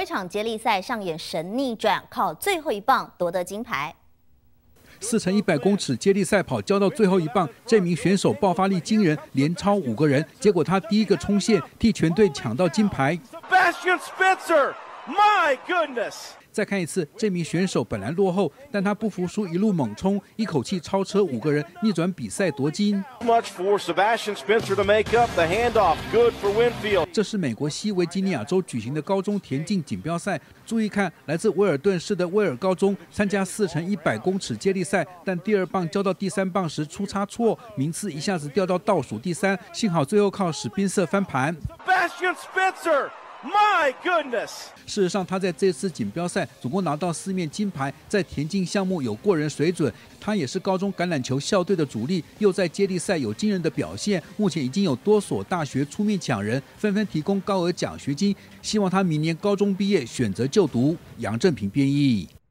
这场接力赛上演神逆转，靠最后一棒夺得金牌。 4×100公尺接力赛跑交到最后一棒，这名选手爆发力惊人，连超5个人，结果他第一个冲线，替全队抢到金牌。 Sebastian Spencer, my goodness！ 再看一次，这名选手本来落后，但他不服输，一路猛冲，一口气超车5个人，逆转比赛夺金。 Much for Sebastian Spencer to make up the handoff, good for Winfield。 这是美国西维吉尼亚州举行的高中田径锦标赛。注意看，来自威尔顿市的威尔高中参加4×100公尺接力赛，但第2棒交到第3棒时出差错，名次一下子掉到倒数第3，幸好最后靠史宾瑟翻盘。 Sebastian Spencer。My goodness！ 事实上，他在这次锦标赛总共拿到4面金牌，在田径项目有过人水准。他也是高中橄榄球校队的主力，又在接力赛有惊人的表现。目前已经有多所大学出面抢人，纷纷提供高额奖学金，希望他明年高中毕业选择就读。杨正平编译。